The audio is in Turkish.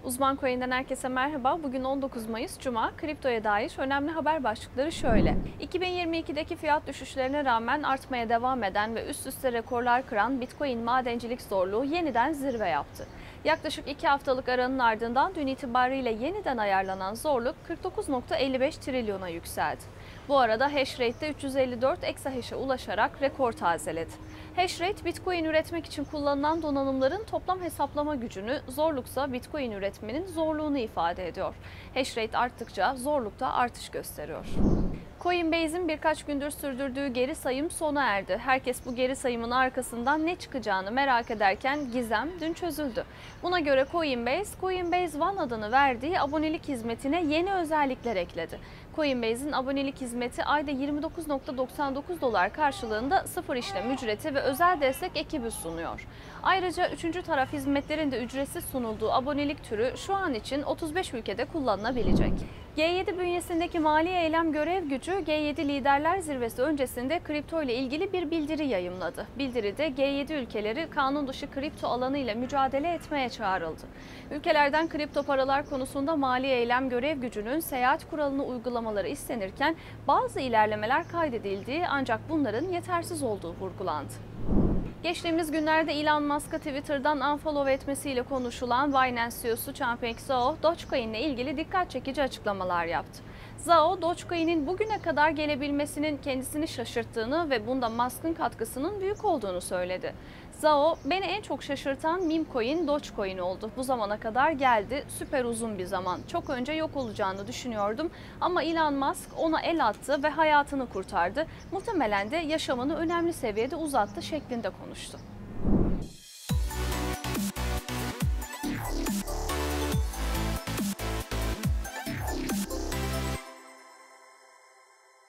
Uzman Coin'den herkese merhaba. Bugün 19 Mayıs Cuma. Kriptoya dair önemli haber başlıkları şöyle. 2022'deki fiyat düşüşlerine rağmen artmaya devam eden ve üst üste rekorlar kıran Bitcoin madencilik zorluğu yeniden zirve yaptı. Yaklaşık 2 haftalık aranın ardından dün itibariyle yeniden ayarlanan zorluk 49,55 trilyona yükseldi. Bu arada hash rate de 354 exahash'e ulaşarak rekor tazeledi. Hash rate, Bitcoin üretmek için kullanılan donanımların toplam hesaplama gücünü, zorluksa Bitcoin üretmenin zorluğunu ifade ediyor. Hash rate arttıkça zorluk da artış gösteriyor. Coinbase'in birkaç gündür sürdürdüğü geri sayım sona erdi. Herkes bu geri sayımın arkasından ne çıkacağını merak ederken gizem dün çözüldü. Buna göre Coinbase One adını verdiği abonelik hizmetine yeni özellikler ekledi. Coinbase'in abonelik hizmeti ayda 29,99 dolar karşılığında sıfır işlem ücreti ve özel destek ekibi sunuyor. Ayrıca üçüncü taraf hizmetlerin de ücretsiz sunulduğu abonelik türü şu an için 35 ülkede kullanılabilecek. G7 bünyesindeki Mali Eylem Görev Gücü, G7 Liderler Zirvesi öncesinde kripto ile ilgili bir bildiri yayımladı. Bildiride G7 ülkeleri kanun dışı kripto alanıyla mücadele etmeye çağrıldı. Ülkelerden kripto paralar konusunda Mali Eylem Görev Gücü'nün seyahat kuralını uygulamaları istenirken bazı ilerlemeler kaydedildiği ancak bunların yetersiz olduğu vurgulandı. Geçtiğimiz günlerde Elon Musk'a Twitter'dan unfollow etmesiyle konuşulan Binance CEO'su Changpeng Zhao, Dogecoin ile ilgili dikkat çekici açıklamalar yaptı. Zhao, Dogecoin'in bugüne kadar gelebilmesinin kendisini şaşırttığını ve bunda Musk'ın katkısının büyük olduğunu söyledi. Zhao, "Beni en çok şaşırtan meme coin Dogecoin oldu. Bu zamana kadar geldi, süper uzun bir zaman. Çok önce yok olacağını düşünüyordum ama Elon Musk ona el attı ve hayatını kurtardı. Muhtemelen de yaşamını önemli seviyede uzattı" şeklinde konuştu.